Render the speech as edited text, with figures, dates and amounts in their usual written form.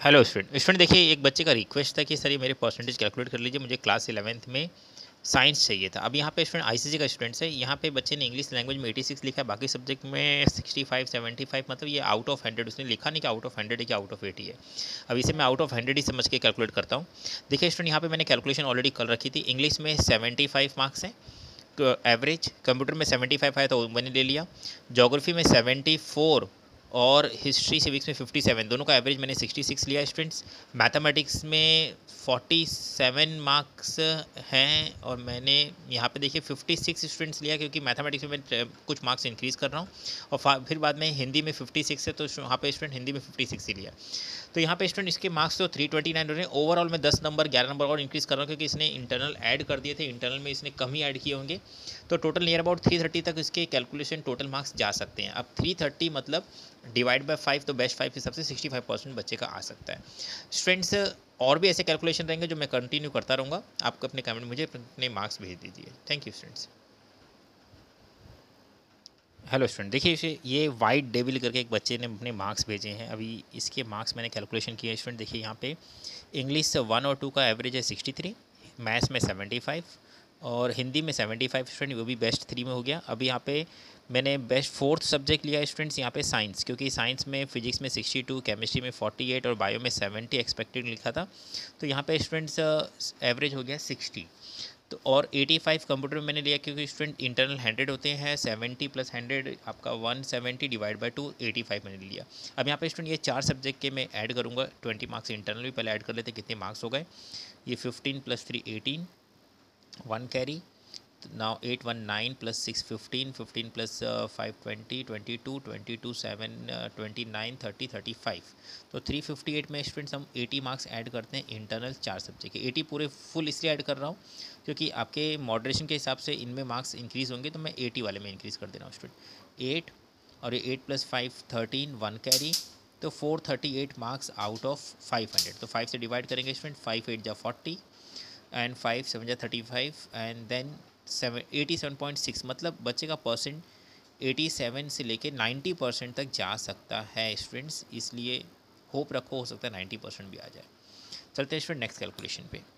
Hello student देखिए, एक बच्चे का रिक्वेस्ट था कि सर ये मेरे परसेंटेज कैलकुलेट कर लीजिए, मुझे क्लास 11th में साइंस चाहिए था। अब यहाँ पे स्टूडेंट आईसीएसई का स्टूडेंट्स है। यहाँ पे बच्चे ने इंग्लिश लैंग्वेज में 86 लिखा है, बाकी सब्जेक्ट में 65 75, मतलब ये आउट ऑफ 100। उसने लिखा नहीं कि आउट ऑफ 100 है कि आउट ऑफ 80 है। अब इसे मैं आउट ऑफ 100 ही समझ के कैलकुलेट करता हूँ। देखिए स्टूडेंट, यहाँ पे मैंने कैलकुलेशन ऑलरेडी कर रखी थी। इंग्लिश में 75 मार्क्स हैं एवरेज, कंप्यूटर में 75 आया तो मैंने ले लिया, जोग्राफी में 74 और हिस्ट्री सिविक्स में 57, दोनों का एवरेज मैंने 66 लिया स्टूडेंट्स। मैथमेटिक्स में 47 मार्क्स हैं और मैंने यहाँ पे देखिए 56 स्टूडेंट्स लिया, क्योंकि मैथमेटिक्स में मैं कुछ मार्क्स इंक्रीज़ कर रहा हूँ। और फिर बाद में हिंदी में 56 है, तो यहाँ पे स्टूडेंट हिंदी में 56 ही लिया। तो यहाँ पे स्टूडेंट इसके मार्क्स तो 329 हो रहे हैं। ओवरऑल में 10 नंबर 11 नंबर और इंक्रीज़ कर रहा हूँ, क्योंकि इसने इंटरनल ऐड कर दिए थे, इंटरनल में इसने कम ही ऐड किए होंगे। तो टोटल नियर अबाउट 330 तक इसके कैलकुलेशन टोटल मार्क्स जा सकते हैं। अब 330 मतलब डिवाइड बाय 5, तो बेस्ट 5 के हिसाब से 65% बच्चे का आ सकता है स्टूडेंट्स। और भी ऐसे कैलकुलेशन रहेंगे जो मैं कंटिन्यू करता रहूँगा। आपको अपने कमेंट मुझे अपने मार्क्स भेज दीजिए। Thank you students. Hello student देखिए, इसे ये वाइट डेविल करके एक बच्चे ने अपने मार्क्स भेजे हैं। अभी इसके मार्क्स मैंने कैलकुलेशन किए स्टूडेंट। देखिए यहाँ पे इंग्लिश 1 और 2 का एवरेज है 63, मैथ्स में 75 और हिंदी में 75 स्टूडेंट, वो भी बेस्ट 3 में हो गया। अभी यहाँ पे मैंने बेस्ट 4th सब्जेक्ट लिया स्टूडेंट्स यहाँ पे साइंस, क्योंकि साइंस में फिजिक्स में 62, केमिस्ट्री में 48 और बायो में 70 एक्सपेक्टेड लिखा था। तो यहाँ पे स्टूडेंट्स एवरेज हो गया 60। तो और 85 कंप्यूटर में मैंने लिया, क्योंकि स्टूडेंट इंटरनल 100 होते हैं, 70 + 100 आपका 170 डिवाइड बाय 2, 85 मैंने लिया। अब यहाँ पे स्टूडेंट ये 4 सब्जेक्ट के मैं ऐड करूँगा 20 मार्क्स इंटरनल भी पहले ऐड कर लेते, कितने मार्क्स हो गए। ये 15 + 3 18, 1 कैरी, now 8 1 9 + 6 15, 15 + 5 20, 22 22 7 29 30 35। तो 358 में स्टूडेंट्स हम 80 मार्क्स ऐड करते हैं इंटरनल 4 सब्जेक्ट के। 80 पूरे फुल इसलिए ऐड कर रहा हूँ क्योंकि आपके मॉडरेशन के हिसाब से इनमें मार्क्स इंक्रीज़ होंगे, तो मैं 80 वाले में इंक्रीज़ कर दे रहा हूँ स्टूडेंट। 8 और ये 8 + 5 13, 1 कैरी, तो 438 मार्क्स आउट ऑफ 500। तो 5 से डिवाइड करेंगे स्टूडेंट, 5 8 = 40 एंड 5 7 = 35 एंड देन 87.6, मतलब बच्चे का परसेंट 87 से लेके 90% तक जा सकता है स्टूडेंट्स। इसलिए होप रखो, हो सकता है 90% भी आ जाए। चलते हैं स्टूडेंट नेक्स्ट कैलकुलेशन पे।